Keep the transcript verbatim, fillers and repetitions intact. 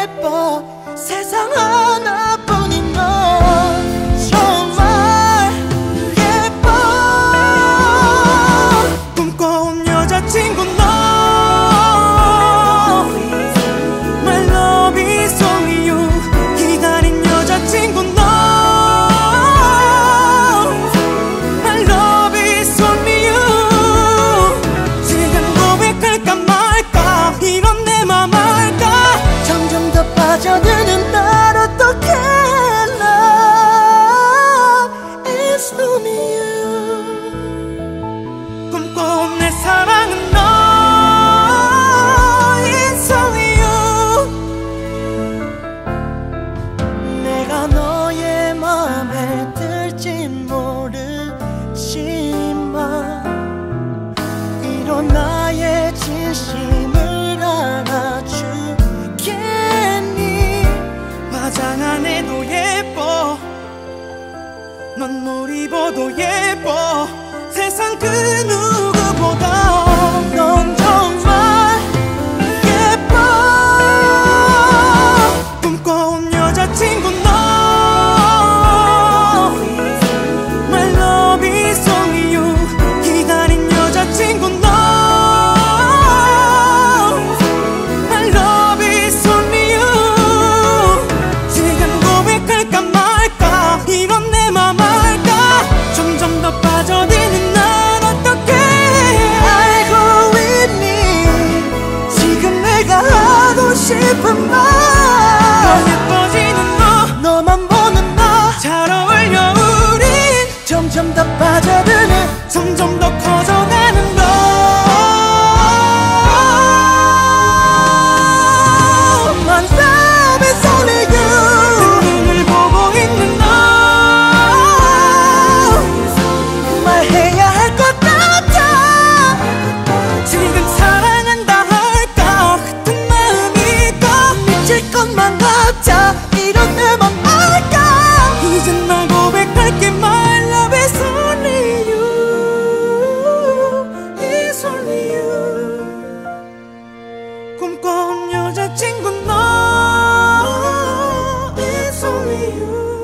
예뻐 세상 하나뿐인 너 정말 예뻐 꿈꿔온 여자친구 너 My love is only you 기다린 여자친구 너 My love is only you 지금 고백할까 말까 이런 내 맘 알까 점점 더 빠져드는 날 어떡해 Love is only you 꿈꿔온 내 사랑은 너 It's only you 내가 너의 맘에 들지 모르지만 이런 나의 진심을 알아주겠니 화장 안 해도 예뻐 넌 뭘 입어도 예뻐 세상 그 누구보다 넌 정말 예뻐 꿈꿔온 여자친구 너 My love is only you 기다린 여자친구 너 My love is only you 지금 고백할까 말까 이런 내 맘 알까 점점 더 빠져드는 난 어떡해 알고 있니 지금 내가 하고 싶은 말 더 예뻐지는 너 너만 보는 너 잘 어울려 우린 점점 더 빠져드는 점점 더 커져가는 너 My love is only you 눈을 보고 있는 너 말해야 할 것 같아 지금 사랑한다 할까 같은 마음일까 미칠 것만 같아 이런 내 맘 알까 이젠 날 고백할게 My love is only you It's only you 꿈꿔온 여자친구 너 It's only you